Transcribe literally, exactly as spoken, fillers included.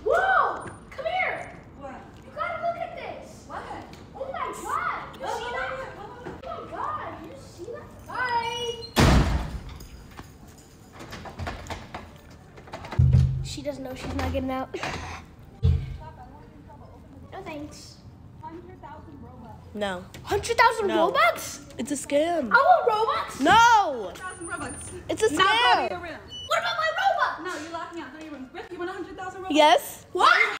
Whoa! Come here! What? You gotta look at this! What? Oh my god! You Oh, see what, that? what, what, what? Oh my god! You see that? Bye! She doesn't know she's not getting out. No thanks. Hundred thousand Robux. No. one hundred thousand No. Robux? It's a scam. I want Robux? No! Thousand Robux. It's a Now go to scam. your room. What about my Robux? No, you're locking out. Go to your room. Rick, you want a hundred thousand Robux? Yes? What?